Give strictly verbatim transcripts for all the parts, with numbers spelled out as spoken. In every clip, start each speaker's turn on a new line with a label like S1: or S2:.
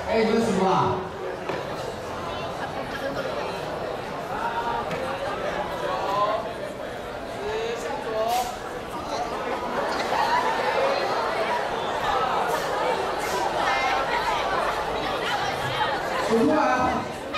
S1: 哎，你们数啊？数出来啊！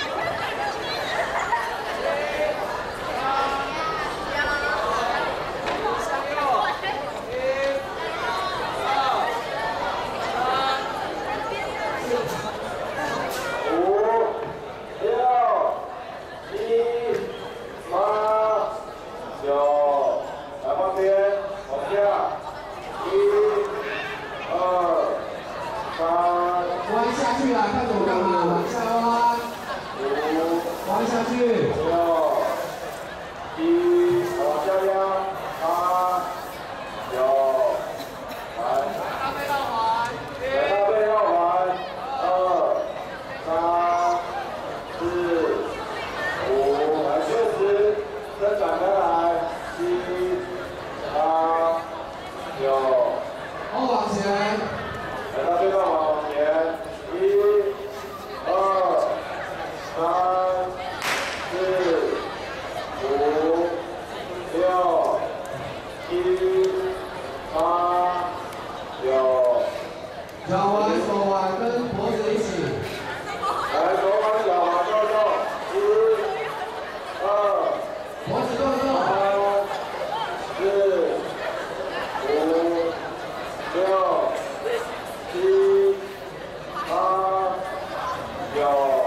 S1: 弯下去啊！看着我干嘛？往下弯。五，弯下去。六，七，往下压。八，九，来。大背绕环。来大背绕环。二，三，四，五，来确实，伸展开来。七，八，九。后往前。 来到对半环往前，一、二、三、四、五、六、七、八、九。脚环、手环跟脖子一起。来，手环、脚环动动，一、二，脖子动动，三、四、五、六。 七、八、九。